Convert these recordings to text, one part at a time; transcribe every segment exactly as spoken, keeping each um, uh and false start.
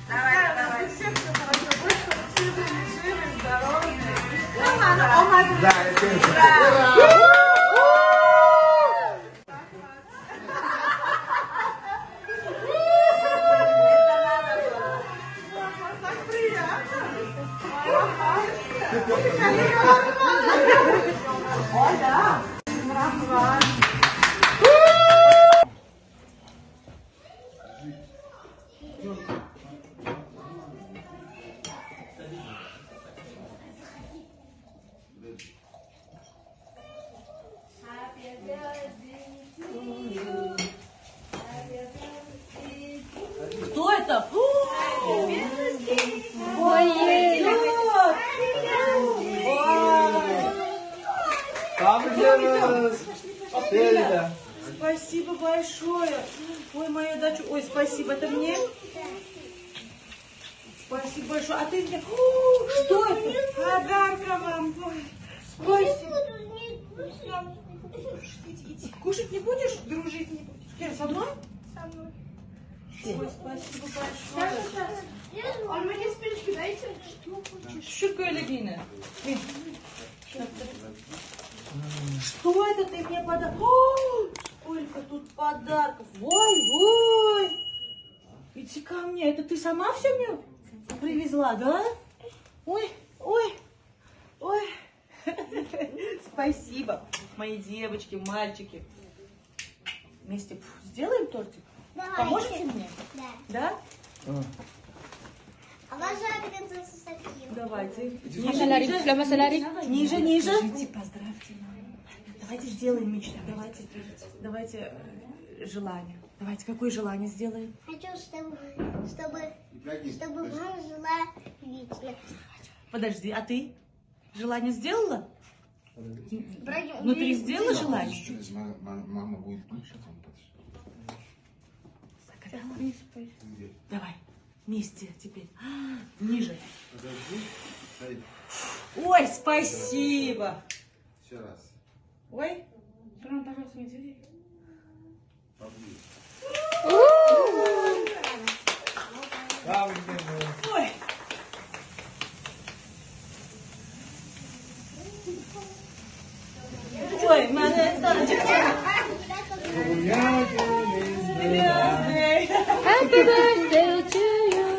Давай, давай. Всем все хорошо. Будь счастливыми, живы, здоровыми. Да, это ура! Кто это? Спасибо большое. Ой, моя дача. Ой, спасибо. Это мне? Спасибо большое. А ты мне... Что это? Подарка вам. Спасибо. Кушать не будешь? Дружить не будешь? Кира, со мной? Со мной. Ой, спасибо большое. Он мне спички дайте. Ширкая легина. Что это ты мне подарок? Сколько тут подарков. Ой, ой. Иди ко мне. Это ты сама все мне привезла, да? Ой, ой, ой. Спасибо, мои девочки, мальчики. Вместе сделаем тортик? Давайте. Поможете мне? Да. Да? Обожаю принцессу Софию. Давайте. Ниже, ниже, ниже, ниже. Скажите, поздравьте маму. Давайте сделаем мечту. Давайте, давайте э, желание. Давайте, какое желание сделаем? Хочу, чтобы, чтобы, чтобы мама жила вечно. Подожди, а ты желание сделала? Вроде Внутри сделала желание? Мама будет кушать. Давай, вместе теперь. Ниже. Ой, спасибо. Еще раз. Ой. Ой. Ой, моя дочка. Happy birthday to you.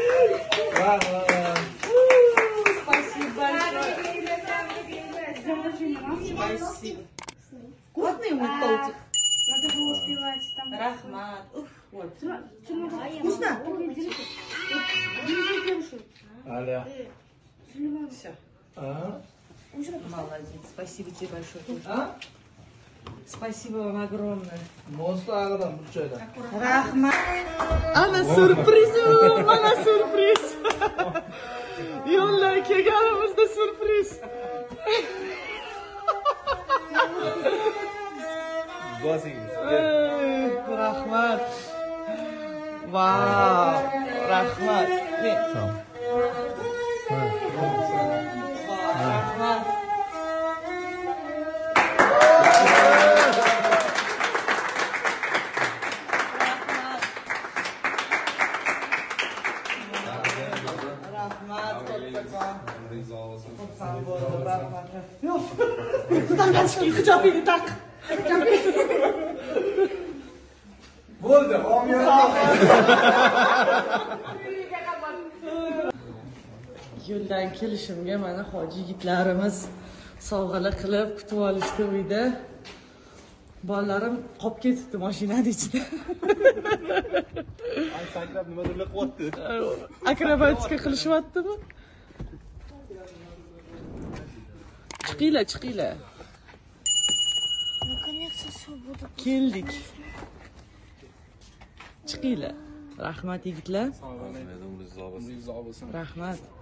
Спасибо большое. Спасибо. Вкусный мой тортик? Надо было успевать там. Рахмат. Ух, вот. Вкусно? Аля. Все. А? Молодец. Спасибо тебе большое. А? Спасибо вам огромное. Монстр burada. Рахмат. Ana sürprizim, ana sürpriz. Yo'ldan kelganimizda sürpriz. Bosingiz. Rahmat. Vau, rahmat. Tamam. Rahmat. Hijabiyle tak. Bo'ldi, omiyat. Yo'ldan kelishimga mana hoji yigitlarimiz sovg'alar qilib kutib olishdi uyda. Bolalarim qolib ketibdi mashinada ichida. Ay sakrab nimadirlar qilyapti. Akrobatika qilishyaptimi? Chiqinglar, chiqinglar. Наконец-то свобода. Keldik. Chiqinglar. Rahmat yigitlar. Rahmat.